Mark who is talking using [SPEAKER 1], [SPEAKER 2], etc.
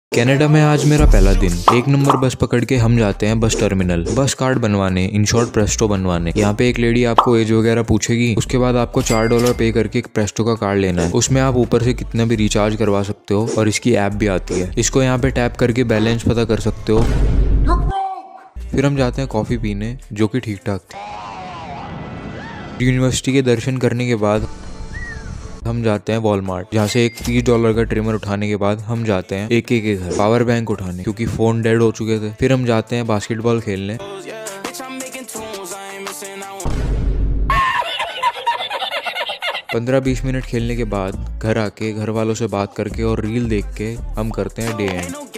[SPEAKER 1] Canada में आज मेरा पहला दिन। 1 नंबर बस पकड़ के हम जाते हैं बस टर्मिनल, बस कार्ड बनवाने, इन शॉर्ट प्रेस्टो बनवाने। यहाँ पे एक लेडी आपको एज वगैरह पूछेगी, उसके बाद आपको $4 पे करके एक प्रेस्टो का कार्ड लेना है। उसमें आप ऊपर से कितना भी रिचार्ज करवा सकते हो और इसकी ऐप भी आती है। इसको यहाँ पे टैप करके बैलेंस पता कर सकते हो। फिर हम जाते हैं कॉफी पीने, जो कि ठीक ठाक थी। यूनिवर्सिटी के दर्शन करने के बाद हम जाते हैं वॉलमार्ट, जहाँ से एक $30 का ट्रिमर उठाने के बाद हम जाते हैं AK के घर पावर बैंक उठाने, क्योंकि फोन डेड हो चुके थे। फिर हम जाते हैं बास्केटबॉल खेलने। 15-20 मिनट खेलने के बाद घर आके घर वालों से बात करके और रील देख के हम करते हैं डे एंड।